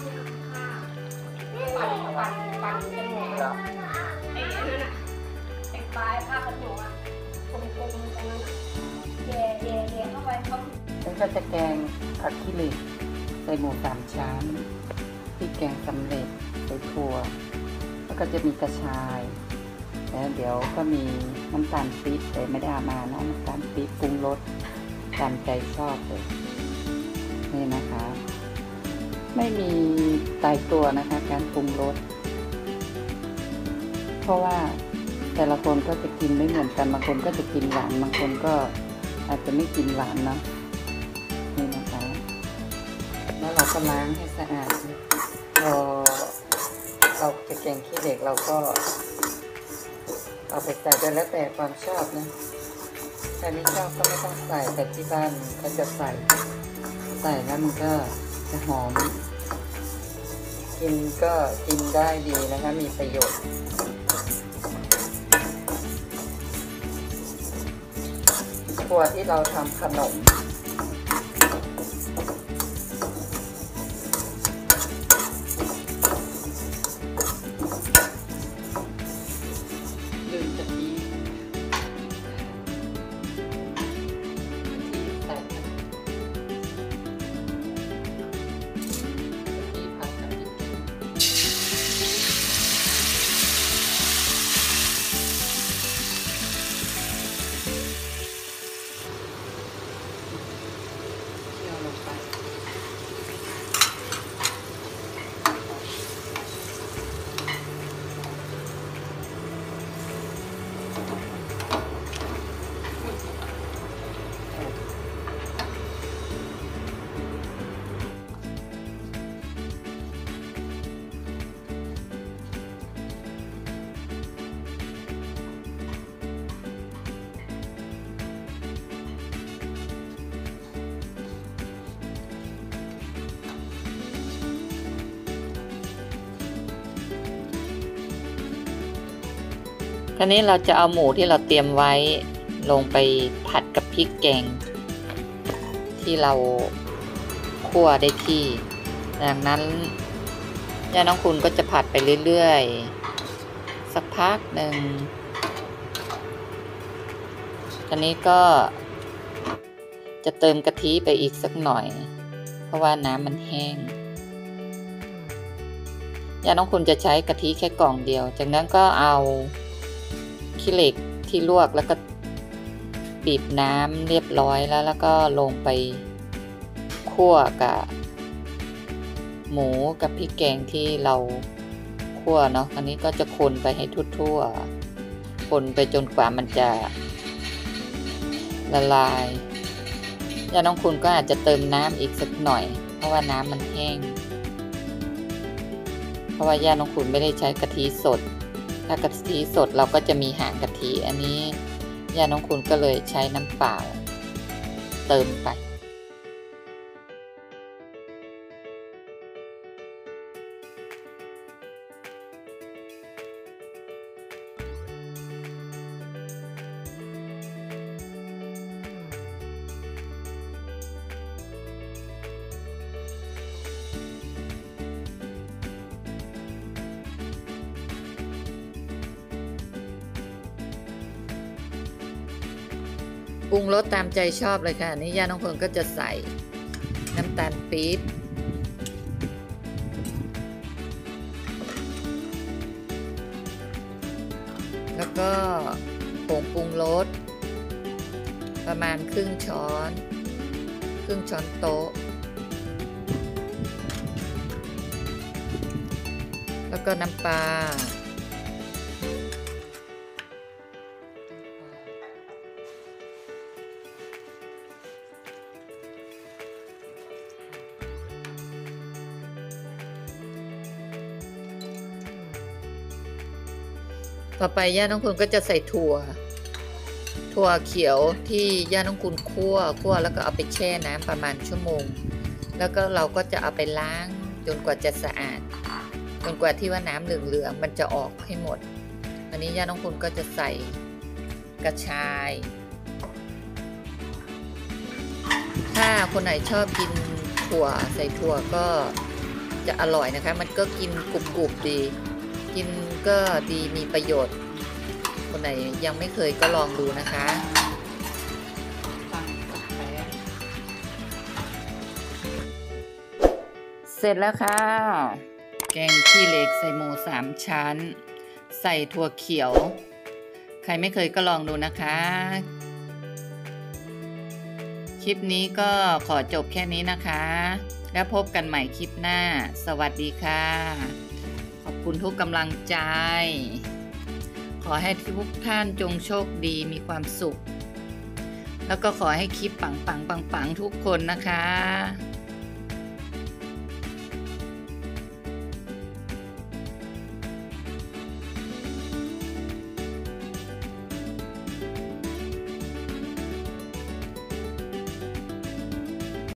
ปั่นจมูกไอ้นั่นน่ะไอ้ปลายผ้าขนหนูอ่ะกลมๆตรงนั้นแย่เข้าไปเขาแล้วก็จะแกงอะคริลิกใส่หมูสามชั้นพริกแกงสำเร็จใส่ถั่วแล้วก็จะมีกระชายแล้วเดี๋ยวก็มีน้ำตาลปี๊บแต่ไม่ได้เอามานะน้ำตาลปี๊บปรุงรสตามใจชอบเลยนี่นะคะ ไม่มีตายตัวนะคะการปรุงรสเพราะว่าแต่ละคนก็จะกินไม่เหมือนกันบางคนก็จะกินหวานบางคนก็อาจจะไม่กินหวานเนาะนี่นะคะแล้วเราก็ล้างให้สะอาดพอเราจะแกงขี้เหล็กเราก็เอาไปใส่ได้แล้วแต่ความชอบนะใครไม่ชอบก็ไม่ต้องใส่แต่ที่บ้านเขาจะใส่แล้วมันก็จะหอมกินก็กินได้ดีนะคะมีประโยชน์ตัวที่เราทำขนมลืมกะทิใส่กะทิผัดกะทิทีนี้เราจะเอาหมูที่เราเตรียมไว้ลงไปผัดกับพริกแกงที่เราคั่วได้ที่ดังนั้นย่าน้องคุณก็จะผัดไปเรื่อยๆสักพักหนึ่งทีนี้ก็จะเติมกะทิไปอีกสักหน่อยเพราะว่าน้ำมันแห้งย่าน้องคุณจะใช้กะทิแค่กล่องเดียวจากนั้นก็เอาขี้เหล็กที่ลวกแล้วก็บีบน้ำเรียบร้อยแล้วก็ลงไปคั่วกับหมูกับพริกแกงที่เราคั่วเนาะอันนี้ก็จะคนไปให้ทั่วๆคนไปจนกว่ามันจะละลายย่าน้องคุณก็อาจจะเติมน้ำอีกสักหน่อยเพราะว่าน้ำมันแห้งเพราะว่าย่าน้องคุณไม่ได้ใช้กะทิสดถ้ากะทิสดเราก็จะมีหางกะทิอันนี้ย่าน้องคุณก็เลยใช้น้ำเปล่าเติมไป ปรุงรสตามใจชอบเลยค่ะนี่ย่าน้องเพิงก็จะใส่น้ำตาลปี๊บแล้วก็ผงปรุงรสประมาณครึ่งช้อนโต๊ะแล้วก็น้ำปลาต่อไปย่าน้องคุณก็จะใส่ถั่วเขียวที่ย่าน้องคุณคั่วแล้วก็เอาไปแช่น้ำประมาณ1 ชั่วโมงแล้วก็เราก็จะเอาไปล้างจนกว่าจะสะอาดจนกว่าที่ว่าน้ำเหลืองๆมันจะออกให้หมดอันนี้ย่าน้องคุณก็จะใส่กระชายถ้าคนไหนชอบกินถั่วใส่ถั่วก็จะอร่อยนะคะมันก็กินกรุบๆดีกินก็ดีมีประโยชน์คนไหนยังไม่เคยก็ลองดูนะคะเสร็จแล้วค่ะแกงขี้เหล็กใส่หมู3 ชั้นใส่ถั่วเขียวใครไม่เคยก็ลองดูนะคะคลิปนี้ก็ขอจบแค่นี้นะคะแล้วพบกันใหม่คลิปหน้าสวัสดีค่ะขอบคุณทุกกำลังใจขอให้ทุกท่านจงโชคดีมีความสุขแล้วก็ขอให้คลิปปังๆทุกคนนะคะ